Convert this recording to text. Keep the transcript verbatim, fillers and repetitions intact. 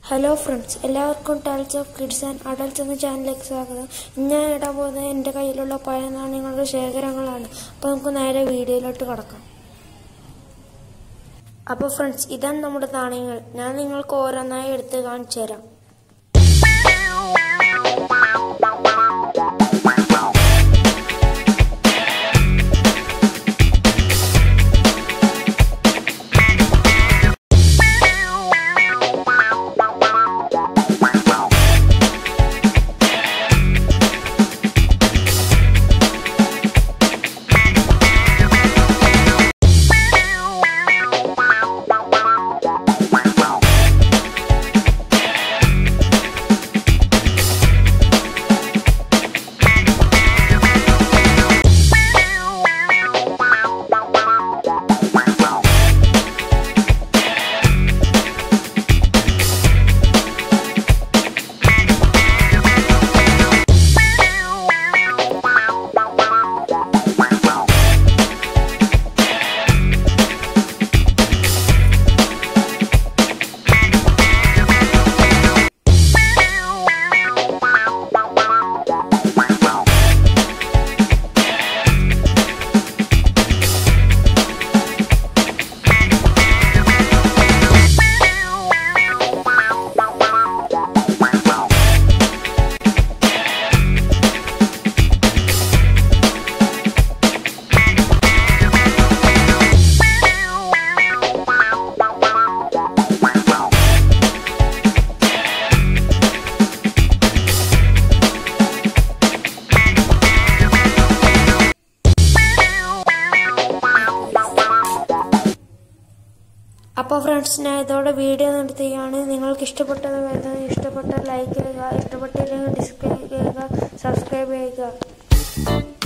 Hello friends, എല്ലാവർക്കും Tales of Kids and Adults എന്ന ചാനലിലേക്ക് സ്വാഗതം. ഞാൻ ഇടാൻ പോകുന്നത് എൻ്റെ കയ്യിലുള്ള പഴയ നാണയങ്ങളുടെ ശേഖരങ്ങളാണ്. അപ്പോൾ നമുക്ക് നേരെ വീഡിയോയിലോട്ട് കടക്കാം. അപ്പോൾ ഫ്രണ്ട്സ്, ഇതാണ് നമ്മുടെ നാണയങ്ങൾ. ഞാൻ നിങ്ങൾക്ക് ഓരോന്നായി എടുത്ത് കാണിച്ചു തരാം. അപ്പോൾ ഫ്രണ്ട്സ്, ഞാൻ ഇതോടെ വീഡിയോ നിർത്തുകയാണ്. നിങ്ങൾക്ക് ഇഷ്ടപ്പെട്ടത് ഇഷ്ടപ്പെട്ട ലൈക്ക് ചെയ്യുക, ഇഷ്ടപ്പെട്ടില്ലെങ്കിൽ ഡിസ്ലൈക്ക് ചെയ്യുക, സബ്സ്ക്രൈബ് ചെയ്യുക.